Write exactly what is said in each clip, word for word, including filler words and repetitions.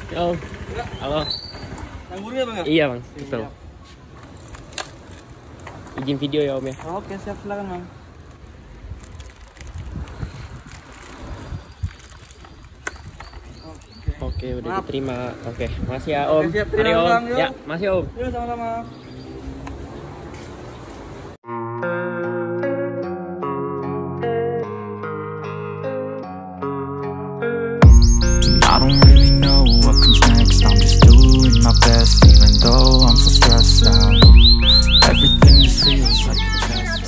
Om. Halo. Yang burungnya bang ya? Iya bang, betul. Izin video ya om ya. Oke siap, silakan bang. Oke, udah Maaf. diterima. Oke, makasih ya om. Oke, siap. Terima Mari, kasih, om. Bang. Yuk. Ya, makasih om. Yuk sama-sama. I don't really know what comes next. I'm just doing my best, even though I'm so stressed out. Everything just feels like a test.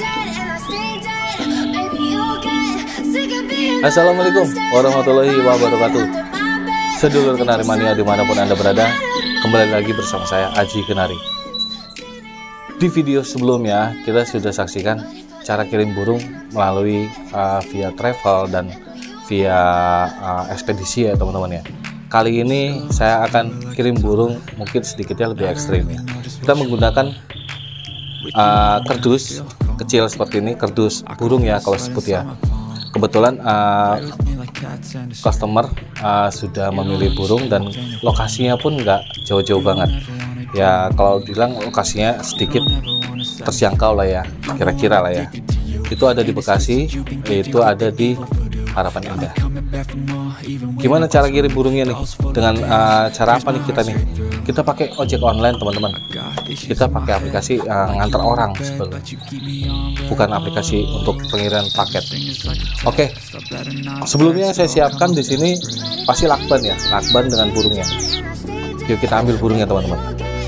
Assalamualaikum warahmatullahi wabarakatuh. Sedulur Kenari Mania dimanapun Anda berada, kembali lagi bersama saya Aji Kenari. Di video sebelumnya kita sudah saksikan cara kirim burung melalui uh, via travel dan via uh, ekspedisi ya teman-teman ya. Kali ini saya akan kirim burung mungkin sedikitnya lebih ekstrim ya. Kita menggunakan uh, kardus kecil seperti ini, kardus burung ya kalau sebut ya. Kebetulan uh, customer uh, sudah memilih burung dan lokasinya pun nggak jauh-jauh banget ya, kalau bilang lokasinya sedikit terjangkau lah ya, kira-kira lah ya. Itu ada di Bekasi, itu ada di Harapan Indah. Gimana cara kirim burungnya nih? Dengan uh, cara apa nih kita nih? Kita pakai ojek online teman-teman. Kita pakai aplikasi uh, ngantar orang sebenarnya, bukan aplikasi untuk pengiriman paket. Oke, sebelumnya saya siapkan di sini pasti lakban ya, lakban dengan burungnya. Yuk kita ambil burungnya teman-teman.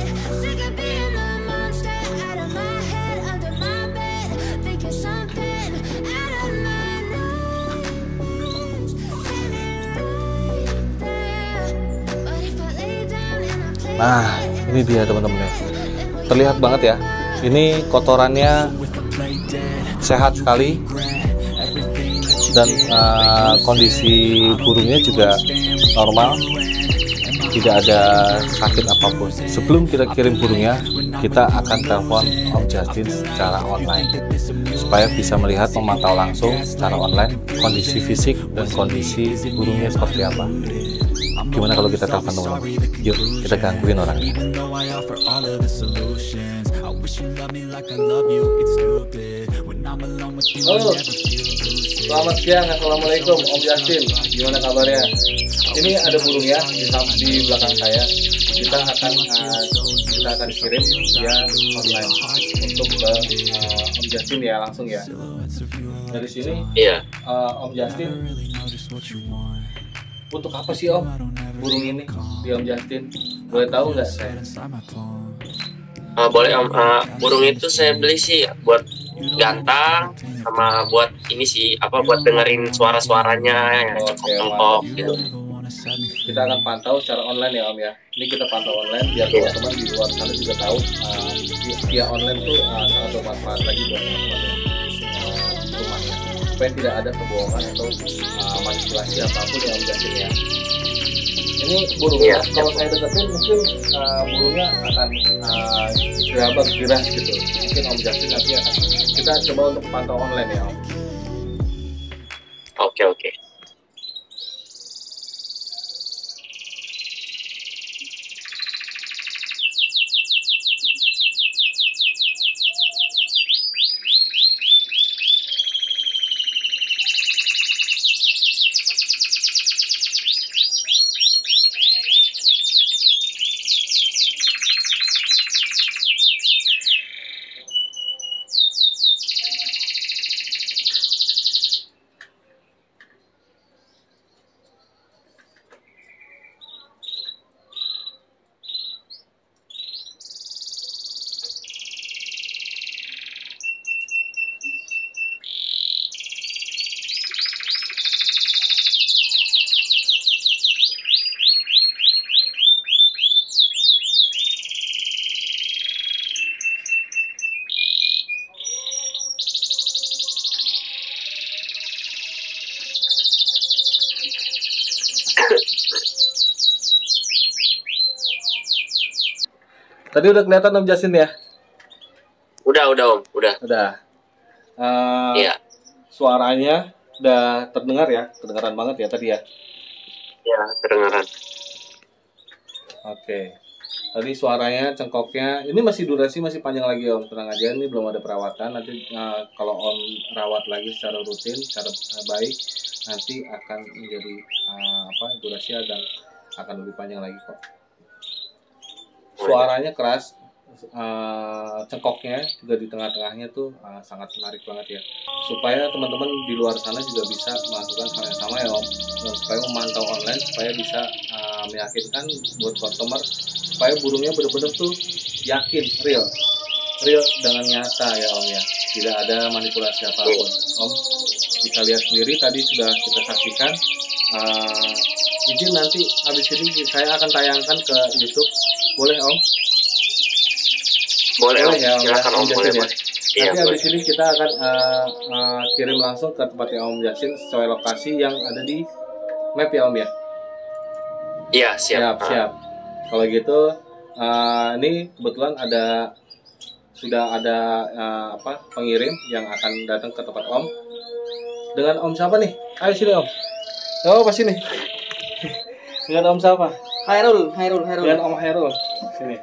Nah, ini dia teman-teman ya. Terlihat banget ya. Ini kotorannya sehat sekali dan uh, kondisi burungnya juga normal, tidak ada sakit apapun. Sebelum kita kirim burungnya, kita akan telepon Om Justin secara online supaya bisa melihat, memantau langsung secara online kondisi fisik dan kondisi burungnya seperti apa. Gimana kalau kita telepon teman-teman? Yuk kita gangguin orangnya. Halo, selamat siang, assalamualaikum Om Justin. Gimana kabarnya? Ini ada burung ya di, di belakang saya. Kita akan uh, kita akan kirim via online untuk ke uh, Om Justin ya, langsung ya. Dari sini, Iya. uh, Om Justin. Untuk apa sih Om burung ini di Om Justin? Boleh tahu nggak saya? Uh, boleh Om, uh, burung itu saya beli sih buat gantang sama buat ini sih, apa buat dengerin suara-suaranya yang cengkok gitu. Kita akan pantau secara online ya Om ya. Ini kita pantau online biar teman-teman di luar sana juga tahu uh, via online tuh uh, sangat bermanfaat lagi buat teman-teman uh, rumahnya, supaya tidak ada kebohongan atau uh, manipulasi apapun yang Om Justin ya. Ini burungnya, Iya. kalau saya deketin mungkin uh, burungnya akan uh, gerabak giras gitu. Mungkin Om Justin nanti akan kita coba untuk pantau online ya Om. Oke oke. Tadi udah kelihatan Om Justin ya? Udah udah Om, udah. Udah. Uh, Iya. Suaranya udah terdengar ya, kedengaran banget ya tadi ya. Ya, kedengaran. Oke. Tadi suaranya, cengkoknya, ini masih durasi masih panjang lagi Om. Tenang aja, ini belum ada perawatan. Nanti uh, kalau Om rawat lagi secara rutin, secara uh, baik, nanti akan menjadi uh, apa? Durasi dan akan lebih panjang lagi kok. Suaranya keras, uh, cengkoknya juga di tengah-tengahnya tuh uh, sangat menarik banget ya. Supaya teman-teman di luar sana juga bisa melakukan hal yang sama ya Om. Dan supaya memantau online, supaya bisa uh, meyakinkan buat customer, supaya burungnya benar-benar tuh yakin, real, real dengan nyata ya Om ya. Tidak ada manipulasi apapun. Om bisa lihat sendiri tadi sudah kita saksikan. Uh, izin nanti habis ini saya akan tayangkan ke YouTube. Boleh Om? Boleh, Boleh ya Om. silakan ya, Om, boleh, ya. boleh. Iya, Nanti boleh. habis ini kita akan uh, uh, kirim langsung ke tempatnya Om Jasin sesuai lokasi yang ada di map ya Om ya. Iya, siap. Siap, Ah, siap. Kalau gitu, uh, ini kebetulan ada sudah ada uh, apa pengirim yang akan datang ke tempat Om. Dengan Om siapa nih? Ayo sini Om. Oh pas sini. Dengan Om siapa? Hairul, Hairul, Hairul. Dengan Om Hairul. Sini.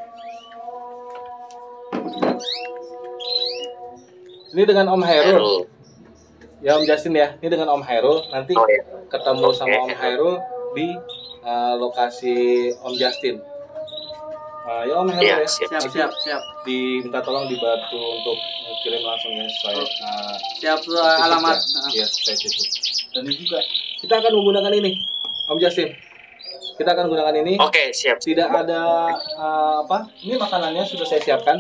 Ini dengan Om Hairul. Hairul. Ya Om Jasin ya. Ini dengan Om Hairul. Nanti Oh ya. ketemu sama Oke. Om Hairul di uh, lokasi Om Justin. Uh, ya Om Hairul Iya, ya. siap. Siap, siap, siap. Diminta tolong dibantu untuk kirim langsung ya sesuai uh, Siap uh, alamat. ya sesuai itu. Dan ini juga kita akan menggunakan ini Om Justin. Kita akan menggunakan ini. Oke, siap. Tidak ada uh, apa? Ini makanannya sudah saya siapkan.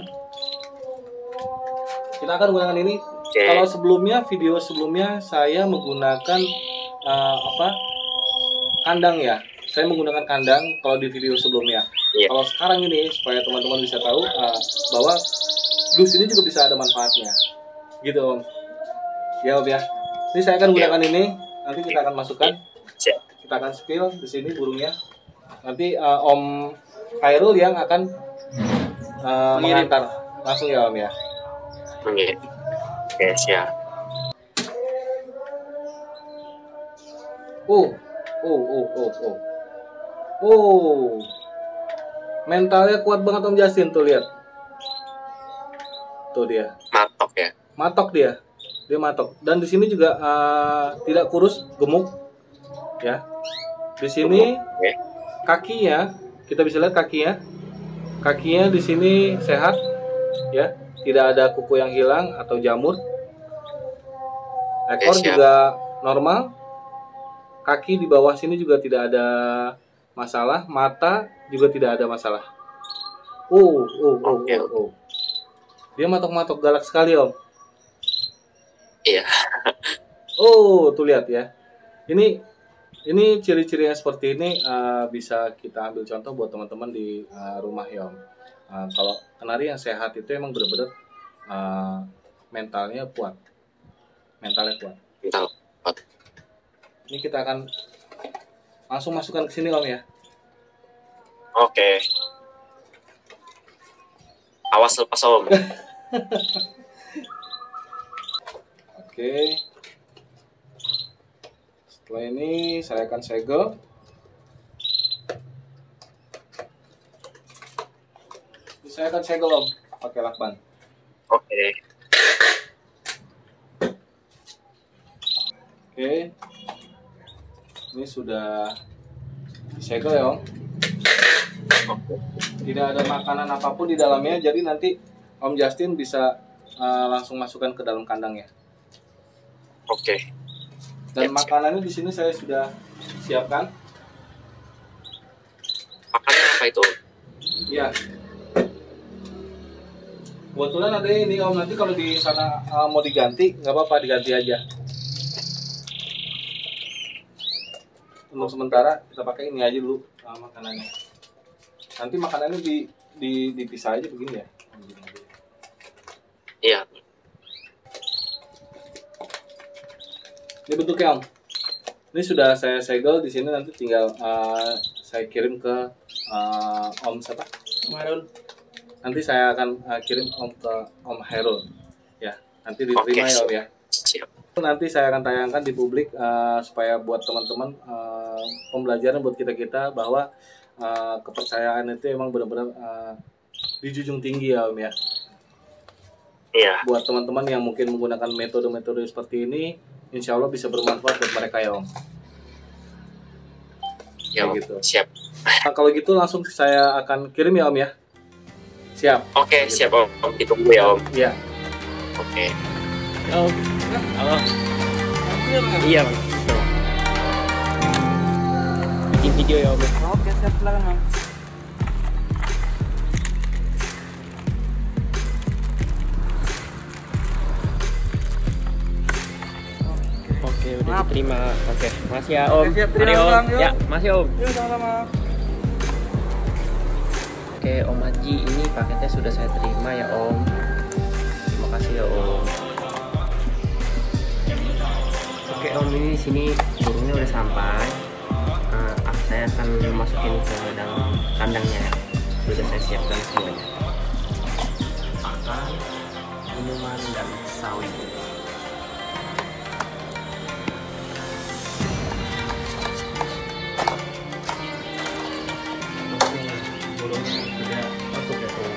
Kita akan menggunakan ini. Oke. Kalau sebelumnya video sebelumnya saya menggunakan uh, apa? Kandang ya. Saya menggunakan kandang kalau di video sebelumnya. Iya. Kalau sekarang ini supaya teman-teman bisa tahu uh, bahwa dus ini juga bisa ada manfaatnya. Gitu Om. Ya Om ya. Ini saya akan menggunakan ini. Nanti kita akan masukkan. Siap. Kita akan spill di sini burungnya. Nanti uh, Om Hairul yang akan uh, Mengirim. mengantar langsung ya Om ya. Oke. Oke, siap. Oh, oh, oh, oh, oh. Oh. Mentalnya kuat banget Om Justin tuh lihat. Tuh dia. Matok ya. Matok dia. Dia matok. Dan di sini juga uh, tidak kurus, gemuk. Ya. Di sini Oke. kakinya, kita bisa lihat kakinya. Kakinya di sini sehat. Ya. Tidak ada kuku yang hilang atau jamur. Ekor Oke, siap. juga normal. Kaki di bawah sini juga tidak ada masalah. Mata juga tidak ada masalah. Oh, oh, oh, Oke. oh, oh. Dia matok-matok galak sekali Om. Iya. Oh, tuh lihat ya. Ini ini ciri-ciri yang seperti ini uh, bisa kita ambil contoh buat teman-teman di uh, rumah ya Om. Uh, kalau kenari yang sehat itu emang benar-benar uh, mentalnya kuat. Mentalnya kuat. Mental. Ini kita akan langsung masukkan ke sini Om ya. Oke. Awas lepas Om. Oke. Setelah ini saya akan segel. Ini saya akan segel Om pakai lakban. Oke. Oke. Ini sudah disegel ya Om. Tidak ada makanan apapun di dalamnya, jadi nanti Om Justin bisa uh, langsung masukkan ke dalam kandang ya. Oke. Dan Siap, siap. makanannya di sini saya sudah siapkan. Makannya apa itu? Ya. Kebetulan ada ini Om, nanti kalau di sana uh, mau diganti, nggak apa-apa diganti aja. Untuk sementara kita pakai ini aja dulu uh, makanannya. Nanti makanannya di, di dipisah aja begini ya. Begini aja. Iya. Ini bentuknya Om. Ini sudah saya segel di sini, nanti tinggal uh, saya kirim ke uh, Om siapa? Om Hairul. Nanti saya akan uh, kirim Om ke Om Hairul. Ya, nanti diterima Oke, ya Om ya. Siap. Nanti saya akan tayangkan di publik uh, supaya buat teman-teman uh, pembelajaran buat kita-kita bahwa uh, kepercayaan itu emang benar-benar uh, dijunjung tinggi ya Om ya. Iya. Buat teman-teman yang mungkin menggunakan metode-metode seperti ini, insya Allah bisa bermanfaat buat mereka ya Om. Ya, Kayak gitu. siap. Nah, kalau gitu langsung saya akan kirim ya Om ya. Siap. Oke, siap Om. Om, ditunggu ya Om. Iya. Oke. Om. Halo. Iya bang. Betul. Bikin video ya Om. ya. Oke, siap, silakan Bang. Oke, udah Maaf. diterima. Oke, makasih ya Om. Oke, siap. Mari Terima Om. kasih, Bang. Yuk. Ya, makasih Om. Yuk, sama-sama. Oke Om Haji, ini paketnya sudah saya terima ya Om. Terima kasih ya Om. Oke Om, ini di sini burungnya udah sampai. Uh, saya akan masukin ke dalam kandangnya ya. Sudah saya siapkan semuanya. Pakan, minuman dan sawi. Oke, burungnya sudah masuk ya Om.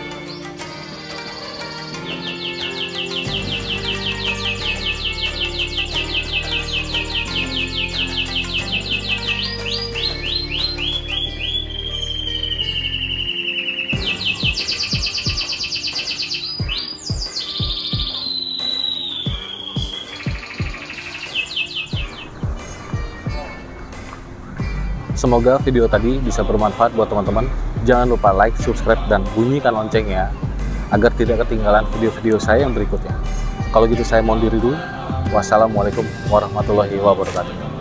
Semoga video tadi bisa bermanfaat buat teman-teman. Jangan lupa like, subscribe, dan bunyikan loncengnya agar tidak ketinggalan video-video saya yang berikutnya. Kalau gitu saya mohon diri dulu. Wassalamualaikum warahmatullahi wabarakatuh.